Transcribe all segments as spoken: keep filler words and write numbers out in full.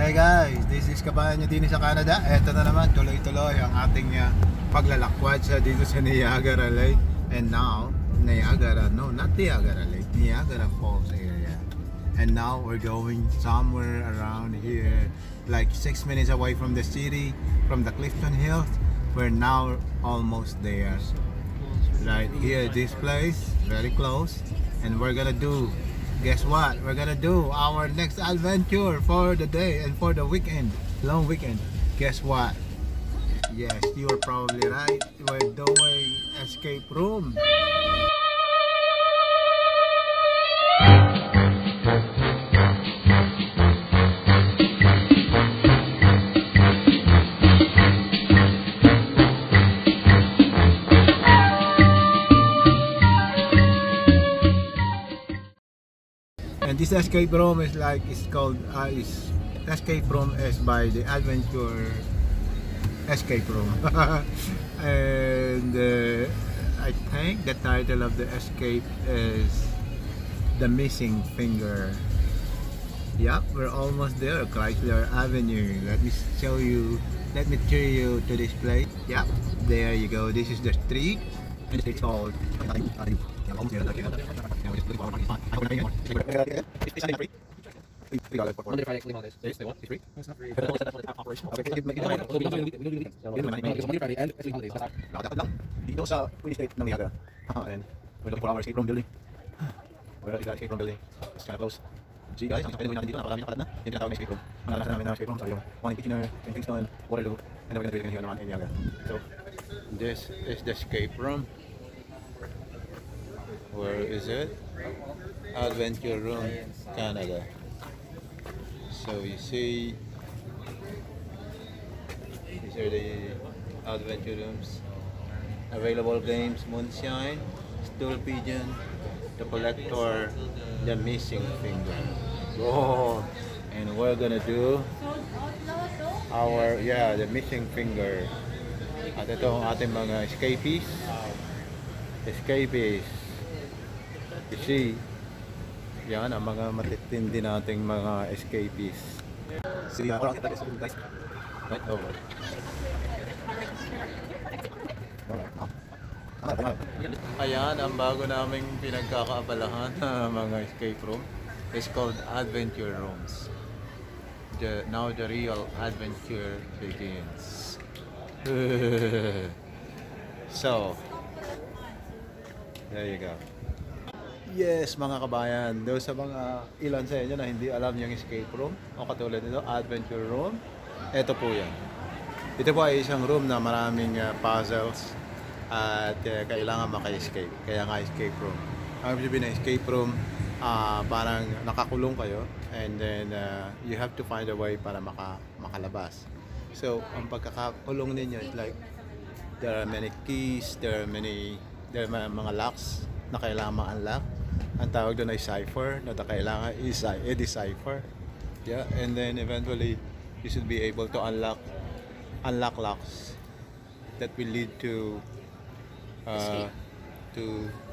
Hey guys, this is Kabayan Nyo Dine sa Canada. Eto na naman, tuloy-tuloy ang ating uh, paglalakwat sa dito sa Niagara Lake. And now, Niagara, no, not Niagara Lake, Niagara Falls area. And now we're going somewhere around here, like six minutes away from the city, from the Clifton Hills. We're now almost there. Right here, this place, very close. And we're gonna do, guess what? We're gonna do our next adventure for the day and for the weekend, long weekend. Guess what? Yes, you are probably right. We're doing escape room. And this escape room is like, it's called uh, is escape room is by the adventure escape room. And uh, I think the title of the escape is The Missing Finger. Yep, we're almost there, Chrysler Avenue. Let me show you, let me show you to this place. Yep, there you go. This is the street. And it's called almost there. Monday, Friday, click on this. This, they want, it's free? It's not free. But it's not operational. Okay, we don't do it. We don't do it. Monday, Friday, and three holidays. Dapat lang. Dito sa Queen State ng Niagara. And we're looking for our escape room building. Where is that escape room building? It's kind of close. See guys, ang pinagawin natin dito, napakarami nakalad na. Yung tinatawag na escape room. Ang nalasan namin ng escape room sa yung one in Kitchener, in Kingston, Waterloo, and then we're gonna do it here naman in Niagara. So, this is the escape room. Where is it? Adventure Room, Canada. So you see, these are the adventure rooms. Available games: Moonshine, Stool Pigeon, The Collector, The Missing Finger. Oh, and we're gonna do our, yeah, The Missing Finger. At ito ang ating mga escapees. Escapees. You see, yan ang mga matitindi nating mga escapees. See, uh, right over. Ayan, ang bago naming pinagkakaabalahan na mga escape room is called adventure rooms. The, now the real adventure begins. So, there you go. Yes mga kabayan, doon sa mga ilan sa inyo na hindi alam yung escape room o katulad nito, adventure room, ito po yan. Ito po ay isang room na maraming uh, puzzles at uh, kailangan maka-escape, kaya nga escape room. Ang ibig sabihin ng escape room, uh, parang nakakulong kayo and then uh, you have to find a way para maka, makalabas. So ang pagkakakulong ninyo is like there are many keys, there are many there are mga locks na kailangan ma-unlock. Ang tawag doon ay cipher na kailangan i-decipher. Yeah, and then eventually you should be able to unlock unlock locks that will lead to uh, to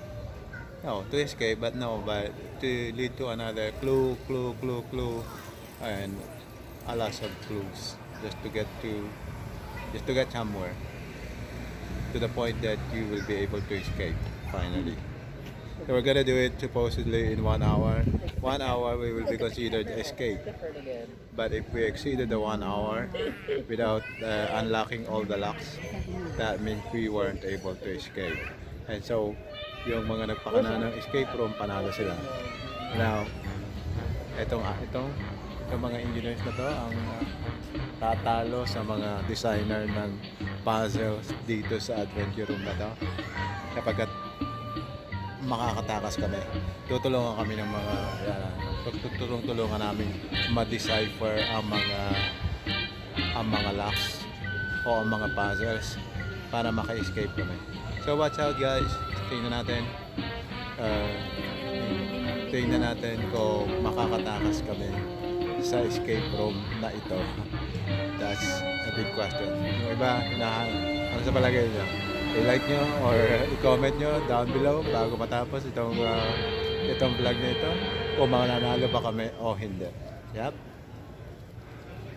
no to escape, but no, but to lead to another clue, clue, clue, clue, and a lot of clues just to get to just to get somewhere to the point that you will be able to escape finally. So we're gonna do it supposedly in one hour. One hour we will be considered escape. But if we exceeded the one hour without uh, unlocking all the locks, that means we weren't able to escape. And so, yung mga nagpakana ng escape room, panalo sila. Now, itong, itong, itong mga engineers na to, ang uh, tatalo sa mga designer ng puzzles dito sa adventure room na to. Kapag at makakatakas kami, tutulungan kami ng mga yan, tutulong-tulungan namin ma-decipher ang mga ang mga locks o ang mga puzzles para maka-escape kami. So watch out guys, tingnan natin uh, tingnan natin kung makakatakas kami sa escape room na ito. That's a big question. Yung iba, na, ano sa palagay nyo? I-like nyo or i-comment nyo down below bago matapos itong uh, itong vlog na ito kung mananalo ba kami o hindi. Yep.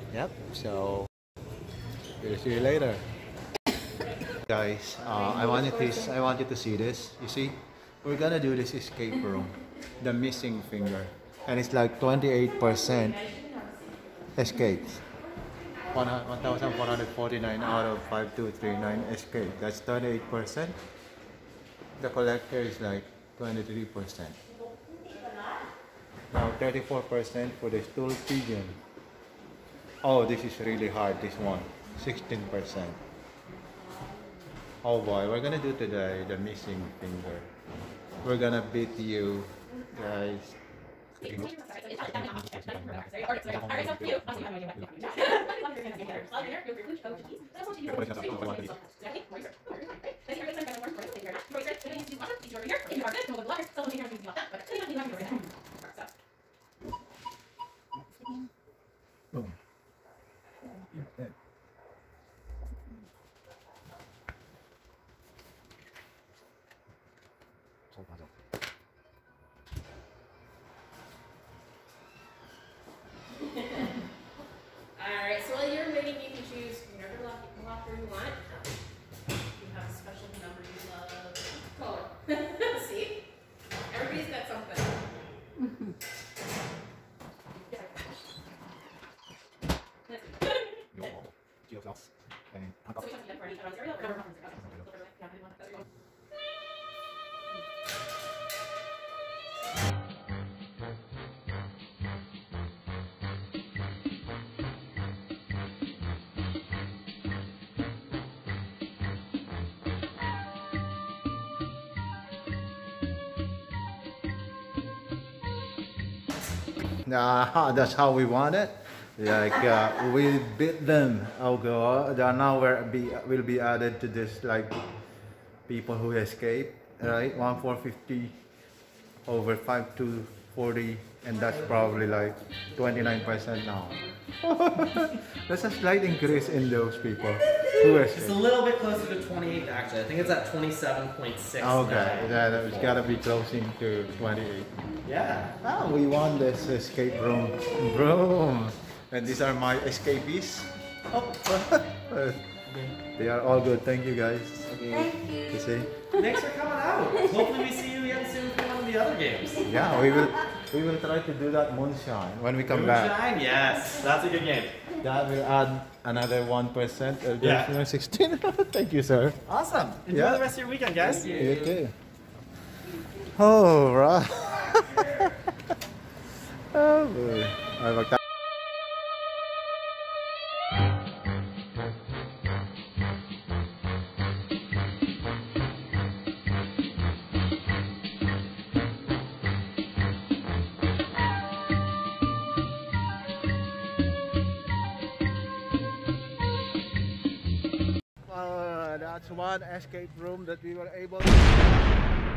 Yep, so we'll see you later. Guys, uh, I want you to I want you to see this. You see, we're gonna do this escape room, the missing finger, and it's like twenty-eight percent escapes. one thousand four hundred forty-nine out of five two three nine escape. That's twenty-eight percent. The collector is like twenty-three percent. Now thirty-four percent for the stool pigeon. Oh, this is really hard, this one. sixteen percent. Oh boy, we're gonna do today the missing finger. We're gonna beat you guys. Boom. Alright, so while you're waiting, you can choose whatever lock- locker you want. You have a special number you love. Color. See? Everybody's got something. Nah, that's how we want it. Like uh, we beat them. Oh god! Now we're be will be added to this like people who escape, right? One four fifty over five two forty, and that's probably like twenty nine percent now. That's a slight increase in those people who It's a escape. little bit closer to twenty-eight actually. I think it's at twenty-seven point six. Okay, yeah, it's gotta be closing to twenty eight. Yeah. Ah, we won this escape room. Room. And these are my escapees. Oh. They are all good. Thank you guys. Okay. You see? Thanks for coming out. Hopefully we see you again soon for one of the other games. Yeah, we will we will try to do that moonshine when we come back. Moonshine? Yes. That's a good game. That will add another one percent of Yeah. additional sixteen. Thank you, sir. Awesome. Enjoy Yeah. the rest of your weekend, guys. You too. Oh, right. Oh, boy. Ay, magta- Uh, that's one escape room that we were able to